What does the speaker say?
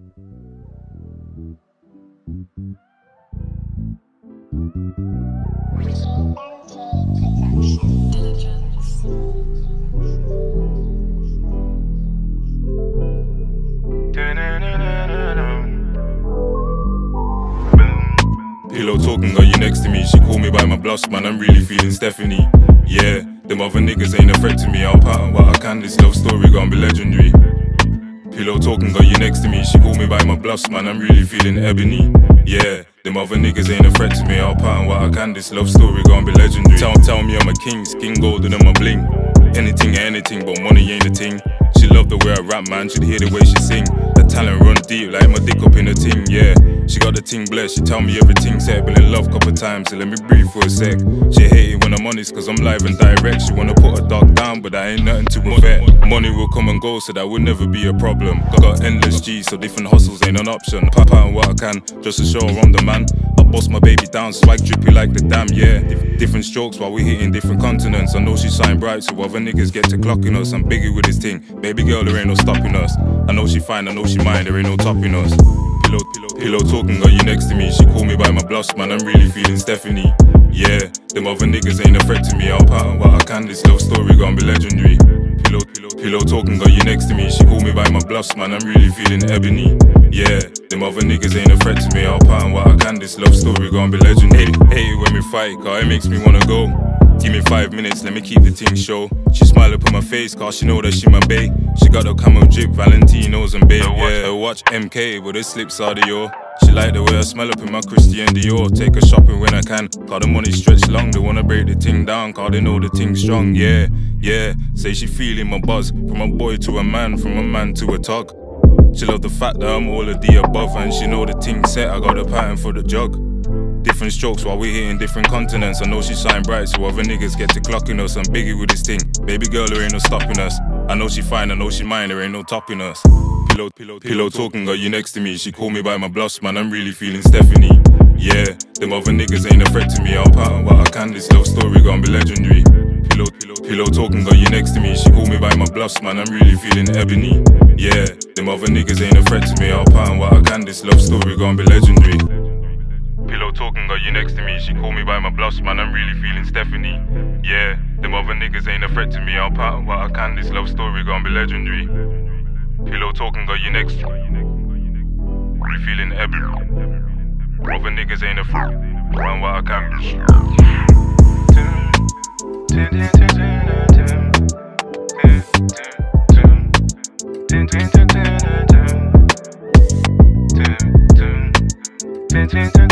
Pillow talking, got you next to me. She called me by my bluffs, man, I'm really feeling Stephanie. Yeah, them other niggas ain't a threat to me. I'll pattern what I can, this love story gonna be legendary. Pillow talking, got you next to me. She called me by my bluffs, man, I'm really feeling ebony. Yeah, them other niggas ain't a threat to me. I'll pattern what I can, this love story gonna be legendary. Tell me I'm a king, skin golden than my bling. Anything, but money ain't the thing. She love the way I rap, man, she'd hear the way she sing. The talent run deep, like my dick up in a ting, yeah. She got the ting blessed, she tell me everything set. Been in love couple times, so let me breathe for a sec. She hate it when I'm honest, cause I'm live and direct. She wanna put her dog down, but that ain't nothing to affect. Money will come and go, so that would never be a problem. Got endless G's, so different hustles ain't an option. Pop out and what I can, just to show her I'm the man. I boss my baby down, swag drippy like the dam, yeah. Different strokes while we hitting different continents. I know she shine bright, so other niggas get to clocking us. I'm biggie with this thing, baby girl, there ain't no stopping us. I know she fine, I know she mine, there ain't no topping us. Pillow talking, got you next to me. She called me by my bluffs, man, I'm really feeling Stephanie. Yeah, them other niggas ain't a threat to me. I'll pattern what I can, this love story gonna be legendary. Pillow talking, got you next to me. She called me by my bluffs, man, I'm really feeling ebony. Yeah, them other niggas ain't a threat to me. I'll pattern what I can, this love story gonna be legendary. Hate it when we fight, cause it makes me wanna go. Give me 5 minutes, let me keep the thing show. She smile up on my face, cause she know that she my bae. She got the camo drip, Valentinos and babe, yeah. Her watch MK with her slips audio. She like the way I smell up in my Christian Dior. Take her shopping when I can, cause the money stretch long. They wanna break the thing down, cause they know the thing strong, yeah. Yeah, say she feeling my buzz. From a boy to a man, from a man to a talk. She love the fact that I'm all of the above, and she know the thing set, I got a pattern for the jug. Different strokes while we hitting different continents. I know she shine bright, so other niggas get to clocking us. I'm biggie with this thing, baby girl, there ain't no stopping us. I know she fine, I know she mine, there ain't no topping us. Pillow talking, got you next to me. She called me by my bluffs, man, I'm really feeling Stephanie. Yeah, them other niggas ain't a threat to me. I'll pattern what I can, this love story gonna be legendary. Pillow talking, got you next to me. She called me by my bluffs, man, I'm really feeling ebony. Yeah, them other niggas ain't a threat to me. I'll pattern what I can, this love story gonna be legendary. Pillow talking, got you next to me. She called me by my bluffs, man, I'm really feeling Stephanie. Yeah, them other niggas ain't a threat to me. I'll pattern what I can, this love story gonna be legendary. Pillow talking, got you next to me. Really feeling ebony. Other niggas ain't a threat, run what I can be. Tin